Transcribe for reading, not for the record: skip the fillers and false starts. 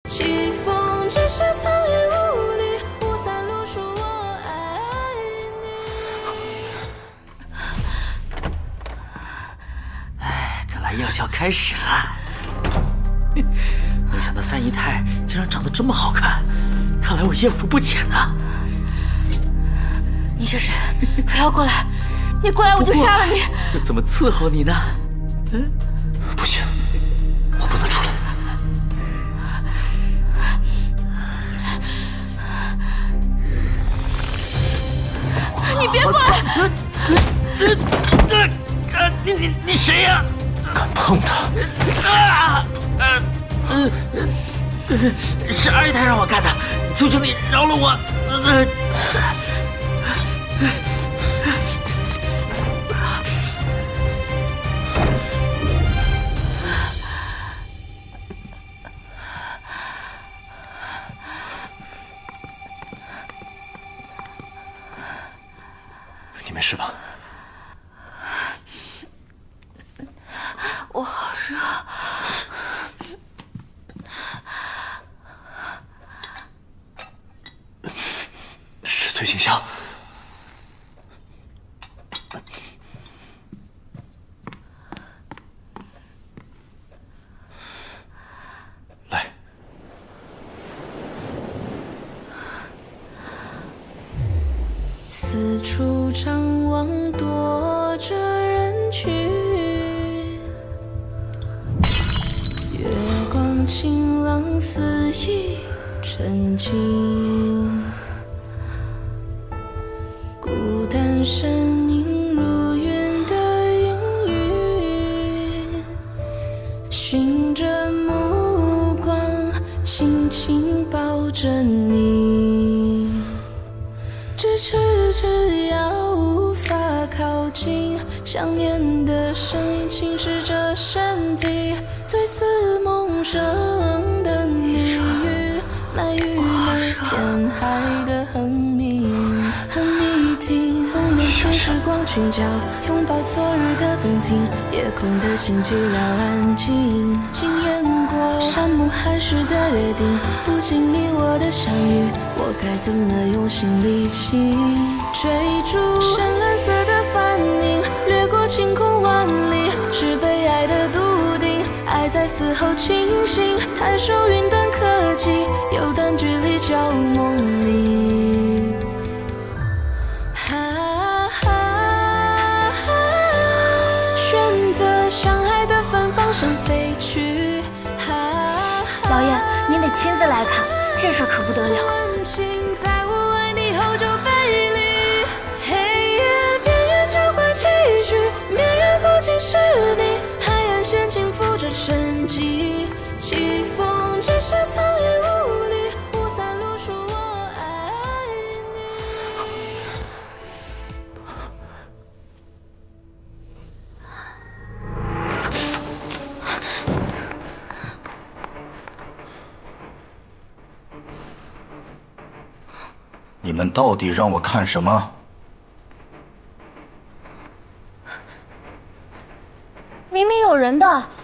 起风只是苍云无力，雾散露出我爱你。哎，看来药效开始了。没想到三姨太竟然长得这么好看，看来我艳福不浅呐。 你是谁？不要过来！你过来我就杀了你！ 我怎么伺候你呢？嗯， 不行，我不能出来。 你别过来！ 你谁呀？ 敢碰他！ 是二姨太让我干的，求求你饶了我！ 你没事吧？ 我好热。 是催情香。来。 四处张望，躲着人群，月光晴朗，肆意沉静，孤单身影如云的阴云，寻着目光，轻轻抱着你，咫尺之遥无法靠近，想念的声音侵蚀着身体，醉似梦生的你语，埋于那片海的恒明，和你听梦的随时光群角，拥抱昨日的动听，夜空的星寂寥安静，惊艳过山盟海誓的约定，不经你我的相遇，我该怎么用心力气追逐深蓝色的帆影，掠过晴空万里，是被爱的笃定，爱在死后清醒，抬手云端科技，有段距离叫梦里。选择相爱的反方向飞去。 导演，您得亲自来看，这事可不得了。 在我爱你后就背离，黑夜边缘交汇期许，绵延不尽是你，海岸线轻抚着沉寂，起风只是苍云无力，雾散露出我爱你。 你们到底让我看什么？ 明明有人的。